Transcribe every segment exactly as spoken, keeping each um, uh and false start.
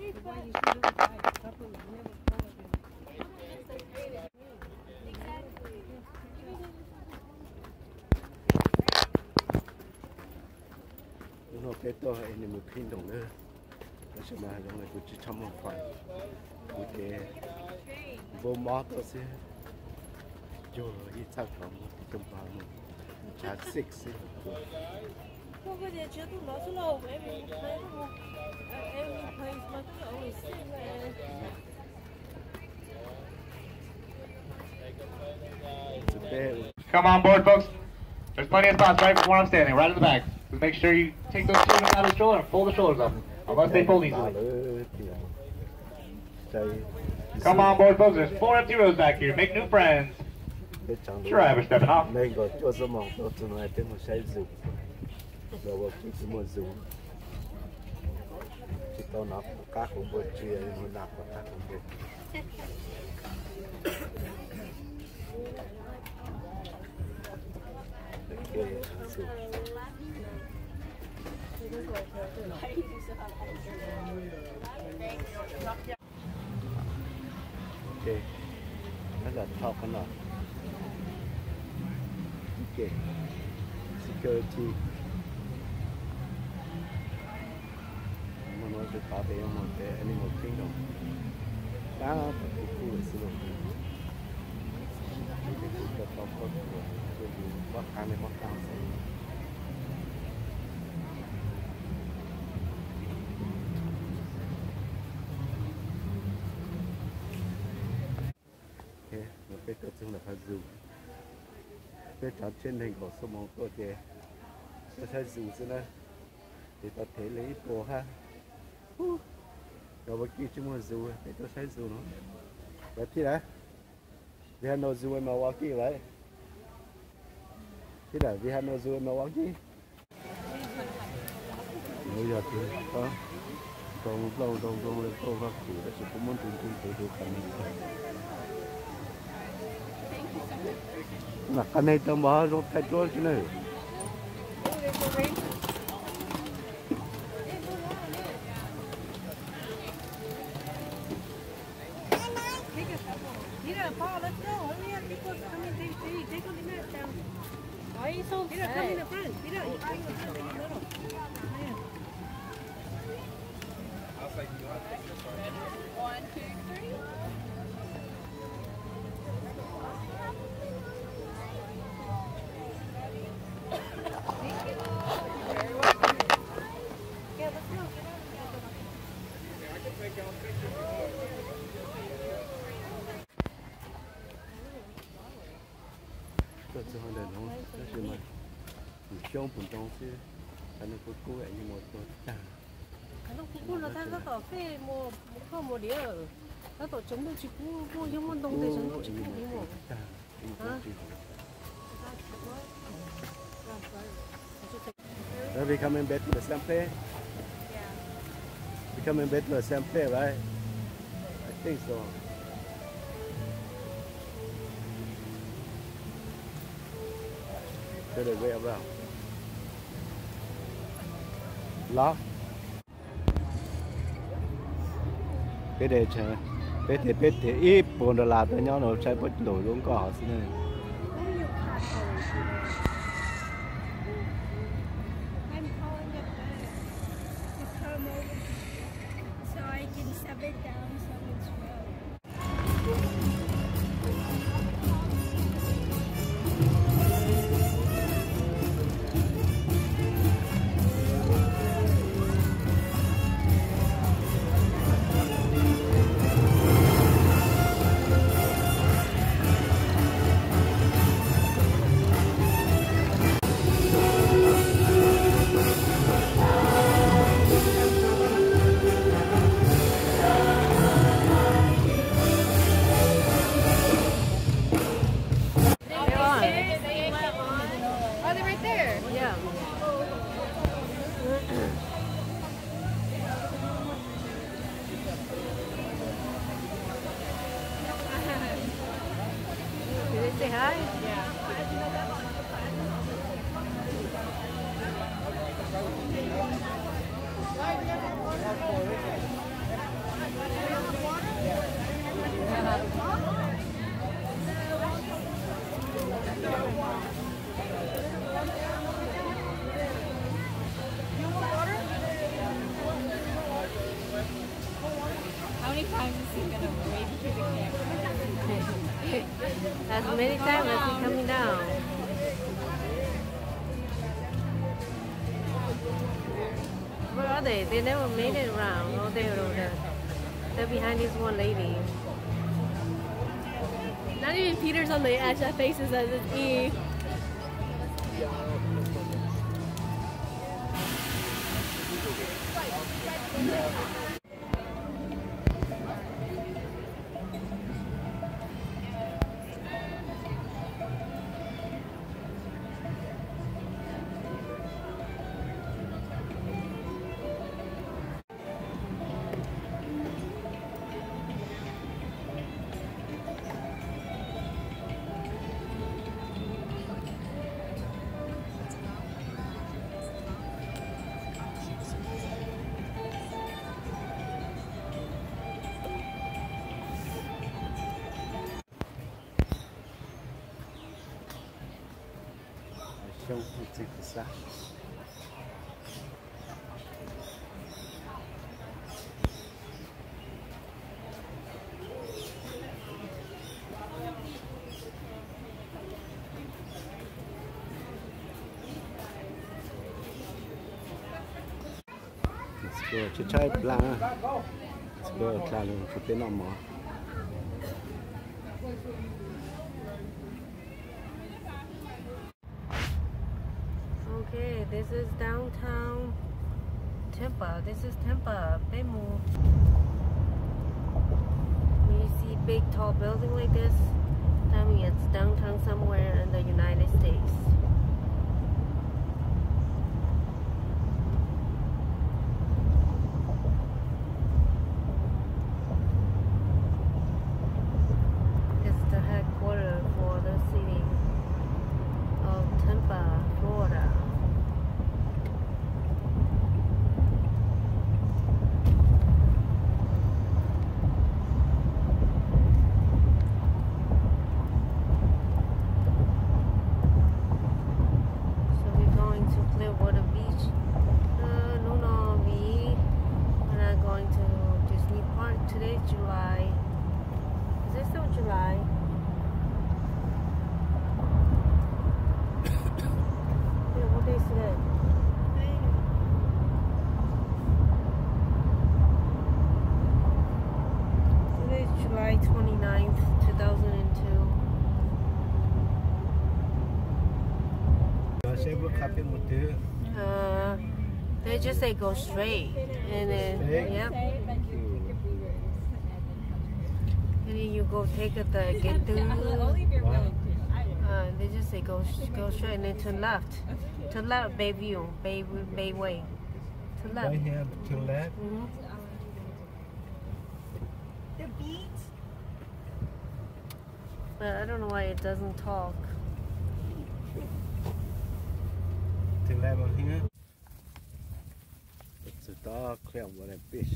nó cái to này mình pin đồng nữa nó sẽ mà giống như tôi chỉ chăm một phần tôi cái vô mót tôi sẽ cho ít sao không trong bao một chả six xí không có gì chưa tôi nói số lâu em thấy không em thấy mà tôi always say that Come on board, folks. There's plenty of spots right where I'm standing, right in the back. Just make sure you take those shoulders out of the shoulder and fold the shoulders up, unless they fold easily. Come on board, folks. There's four empty rows back here. Make new friends. Driver stepping off. Ok, rất là top cái nào. Ok, security. Mà nói được bảo vệ một cái animal kingdom. Đó, cái khu này xưa rồi. Cái khu cái top của cái bắc An này bắc An này. Cái cơ chung là phải dùng cái trạm trên hình của số một của chị tôi sẽ dùng cho nó thì ta thể lấy bộ ha rồi bất kỳ chúng mình dùng thì tôi sẽ dùng nó vậy thì đấy vì hắn nó dùng em màu kia vậy thế là vì hắn nó dùng em màu kia bây giờ thì có còn lâu lâu lâu lâu lâu lâu thì nó sẽ cũng muốn tìm tìm để được thành mà cái này tao mở rồi thay đổi cái này这之后的农这是嘛，你乡本东西，反正不贵，你莫多大。 可能不过了，他那个费莫莫莫点，他到中途去估估，有没东西中途去估莫。啊。 Are we coming back to the same place? Yeah. We coming back to the same place, right? I think so. The other way around. Lock. Bé để chờ. Bé thì bé thì ít buồn đồ là tới nhau nó chạy bất đổi luôn có họ xin này. As many times as he's coming down. Where are they? They never made it around. Oh, they're over there. They're behind this one lady. Not even Peter's on the edge. That face is as it's E. Show take the side. Let's go. Chị trai blanc. Let's go. Try to put it on more. Okay, this is downtown Tampa. This is Tampa. Bemu. When you see big tall building like this, that means it's downtown somewhere in the United States. It's the headquarters for the city of Tampa, Florida. twenty-ninth, two thousand two. Uh, they just say go straight, and then yep. And then you go take it the get through. Uh, they just say go go straight, and then to left, to left, Bayview, Bay Bayway, to left. Right here to left. Mm-hmm. The beat. But I don't know why it doesn't talk. To left on here. It's a dark clear with a fish.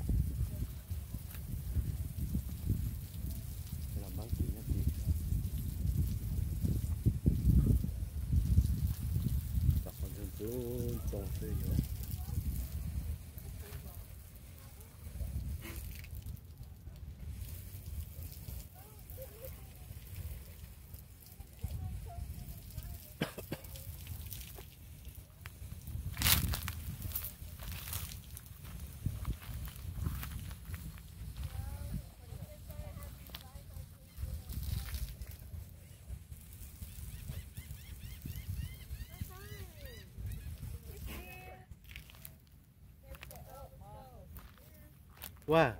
Wow.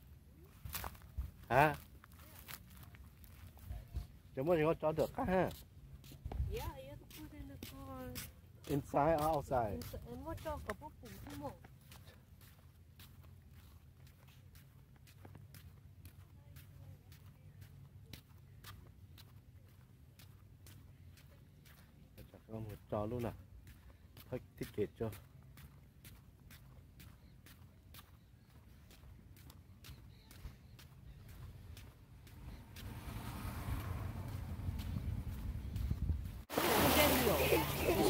Hả? Chúng mình có cho được cả ha? Yeah, you have to put in the car. Inside or outside? And what dog có bốc phủ không mổ? Chắc con một trò luôn à? Thôi thiết kế cho.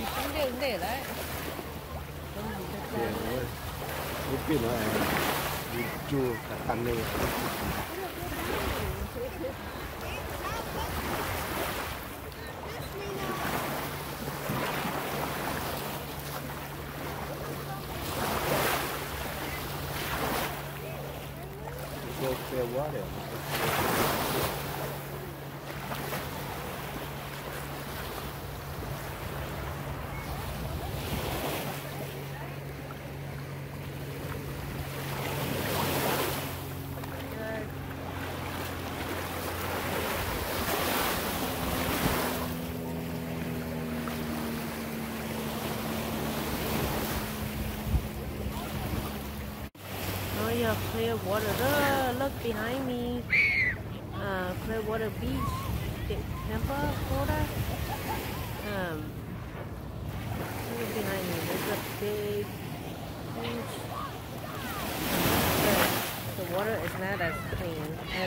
Để đấy. Biết nó Chua cả tan này. Go clear water. Oh yeah, clear water. Look, look behind me. Uh, clear water beach, Tampa, Florida. Um, look behind me. There's a big, huge. The, the water is not as clean as.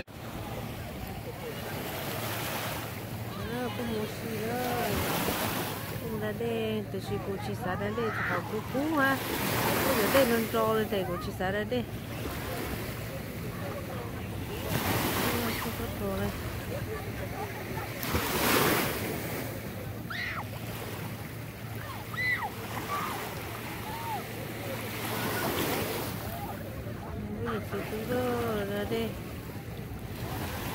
Oh, có một gì đó. Chúng ta đây, từ khi cô chỉ xả ra đây, họ cứ cú ha. Ở đây nó trò lên đây, cô chỉ xả ra đây. Không có trò này. Bây giờ chỉ cứ ra đây.